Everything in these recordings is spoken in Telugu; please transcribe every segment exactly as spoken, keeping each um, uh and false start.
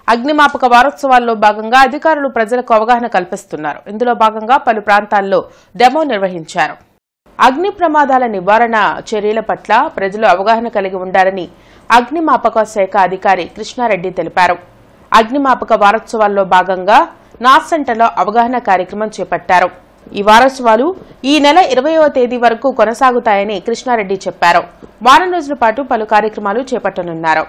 అగ్నిమాపక వారోత్సవాల్లో భాగంగా అధికారులు ప్రజలకు అవగాహన కల్పిస్తున్నారు. ఇందులో భాగంగా పలు ప్రాంతాల్లో డెమో నిర్వహించారు. అగ్ని ప్రమాదాల నివారణ చర్యల పట్ల ప్రజలు అవగాహన కలిగి ఉండాలని అగ్నిమాపక శాఖ అధికారి కృష్ణారెడ్డి తెలిపారు. అగ్నిమాపక వారోత్సవాల్లో భాగంగా నార్సెంటలో అవగాహన కార్యక్రమం చేపట్టారు. ఈ వారోత్సవాలు ఈ నెల ఇరవైవ తేదీ వరకు కొనసాగుతాయని కృష్ణారెడ్డి చెప్పారు. వారం రోజుల పాటు పలు కార్యక్రమాలు చేపట్టనున్నారు.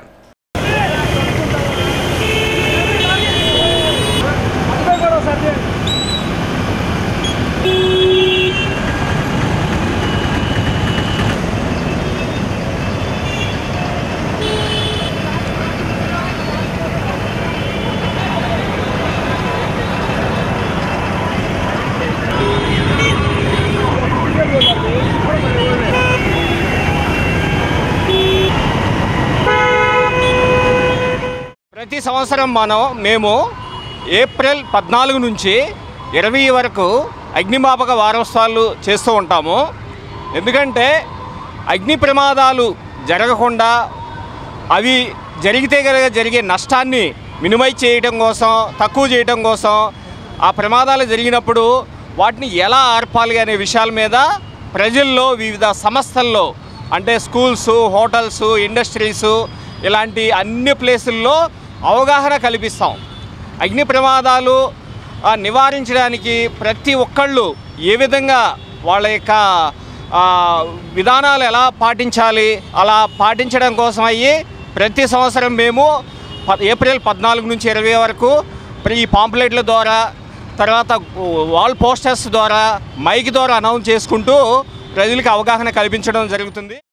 ప్రతి సంవత్సరం మనం మేము ఏప్రిల్ పద్నాలుగు నుంచి ఇరవై వరకు అగ్నిమాపక వారోత్సవాలు చేస్తూ ఉంటాము. ఎందుకంటే అగ్ని ప్రమాదాలు జరగకుండా అవి జరిగితే కనుక జరిగే నష్టాన్ని మినిమైజ్ చేయడం కోసం, తక్కువ చేయడం కోసం, ఆ ప్రమాదాలు జరిగినప్పుడు వాటిని ఎలా ఆర్పాలి అనే విషయాల మీద ప్రజల్లో వివిధ సంస్థల్లో అంటే స్కూల్స్, హోటల్స్, ఇండస్ట్రీస్ ఇలాంటి అన్ని ప్లేసుల్లో అవగాహన కల్పిస్తాం. అగ్ని ప్రమాదాలు నివారించడానికి ప్రతి ఒక్కళ్ళు ఏ విధంగా వాళ్ళ యొక్క విధానాలు ఎలా పాటించాలి, అలా పాటించడం కోసం అయ్యి ప్రతి సంవత్సరం మేము ఏప్రిల్ పద్నాలుగు నుంచి ఇరవై వరకు ఈ పాంప్లెట్ల ద్వారా, తర్వాత వాల్ పోస్టర్స్ ద్వారా, మైక్ ద్వారా అనౌన్స్ చేసుకుంటూ ప్రజలకు అవగాహన కల్పించడం జరుగుతుంది.